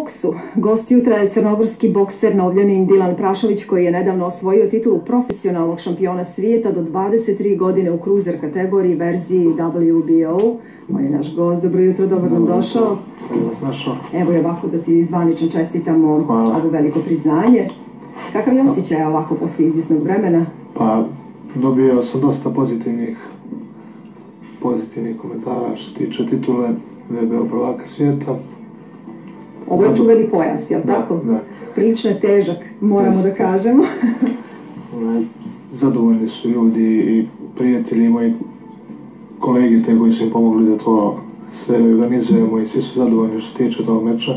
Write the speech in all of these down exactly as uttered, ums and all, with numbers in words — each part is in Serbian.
boksu. Gost jutra je crnogorski bokser novljanin Dilan Prašović koji je nedavno osvojio titulu profesionalnog šampiona svijeta do dvadeset tri godine u cruiser kategoriji verziji W B O. On je naš gost. Dobro jutro, dobro nam došao. Evo je ovako da ti zvanično čestitamo ovo veliko priznanje. Kakav je osjećaj ovako posle izvjesnog vremena? Pa, dobio sam dosta pozitivnih pozitivnih komentara što se tiče titule V B O prvaka svijeta. Ovo je čuveni pojas, jel' tako? Da. Prilično je težak, moramo da kažemo. Zadovoljni su ljudi i prijatelji i moji kolegi te koji su im pomogli da to sve organizujemo i svi su zadovoljni što se tiče tog meča.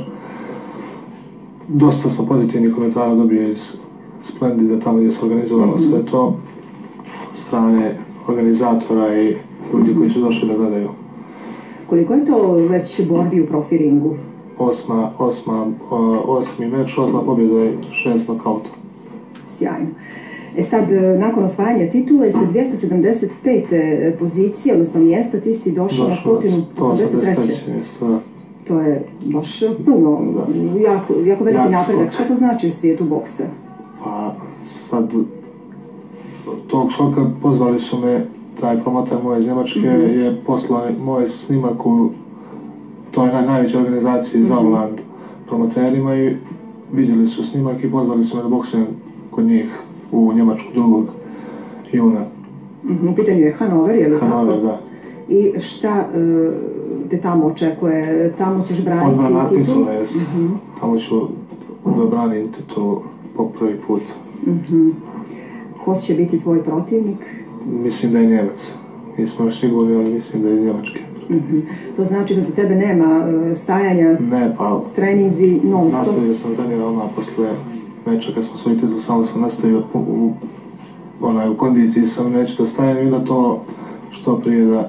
Dosta sam pozitivnih komentara dobio iz Splendida, tamo gdje se organizovalo sve to, od strane organizatora i ljudi koji su došli da gledaju. Koliko je to već borbi u profi ringu? Osma, osma, osmi meč, osma pobjeda i šest nokauta. Sjajno. E sad, nakon osvajanja titule sa dvjesto sedamdeset pete pozicije, odnosno mjesta, ti si došao na sto osamdeset treće mjesto, da. To je baš puno, jako, jako veliki napredak. Što to znači u svijetu boksa? Pa, sad, tog šoka pozvali su me, taj promotor moj iz Njemačke je poslao moj snimak u toj najvećoj organizaciji Zauerland promoterima i vidjeli su snimak i pozvali su me da boksujem kod njih u Njemačku drugog juna. U pitanju je Hanover, je li tako? Hanover, da. I šta te tamo očekuje? Tamo ćeš braniti titulu? Odbrana titula, jes. Tamo ću da branim titulu po prvi put. Ko će biti tvoj protivnik? Mislim da je Njemac. Nismo još sigurni, ali mislim da je iz Njemačke. To znači da za tebe nema stajanja, treninzi non stop? Nastavio sam trenirao odmah posle meča kad smo svoj titul, samo sam nastavio u kondiciji sam, neću da stajem i da to što prije da,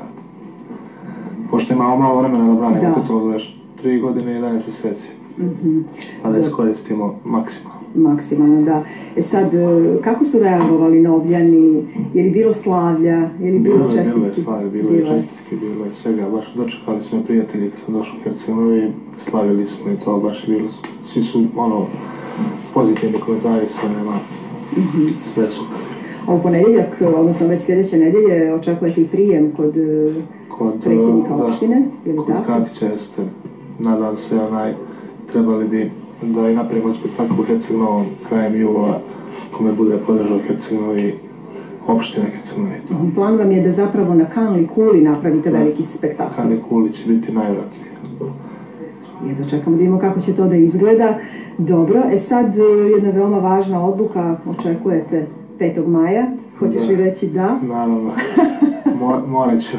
pošto imamo malo vremena da branimo titulu, da još tri godine i jedanaest mjeseci, a da iskoristimo maksimalno. Maksimalno, da. E sad, kako su reagovali novljani? Je li bilo slavlja? Je li bilo čestitki? Bilo je slavlja, bilo je čestitki, bilo je svega. Baš dočekali su me prijatelji kad sam došao u Hercegovinu i slavili smo i to, baš je bilo. Svi su, ono, pozitivni komentari, sve nema, sve super. A u ponedjeljak, odnosno već sljedeće nedjelje, očekujete i prijem kod predsjednika opštine, je li tako? Kod Katića jeste, nadam se, onaj, trebali bi da i napravimo spektakl u Herceg-Novom krajem jula, kome bude podržao Herceg-Novi i opštine Herceg-Novi. Plan vam je da zapravo na Kanli Kuli napravite veliki spektakl. Na Kanli Kuli će biti najvratnije. Jedno čekamo da vidimo kako će to da izgleda. Dobro, e sad jedna veoma važna odluka očekujete petog maja. Hoćeš li reći da? Naravno, morat ću.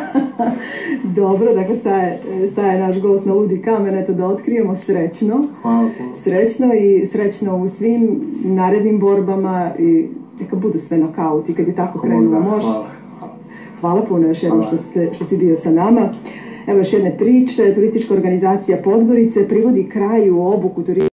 Dobro, dakle staje, staje naš gost na ludi kamen, eto da otkrijemo srećno. Hvala. Srećno i srećno u svim narednim borbama i neka budu sve nokauti kad je tako krenulo mož. Hvala. Hvala puno još jednom što, ste, što si bio sa nama. Evo još jedne priče. Turistička organizacija Podgorice privodi kraju obuku turističkih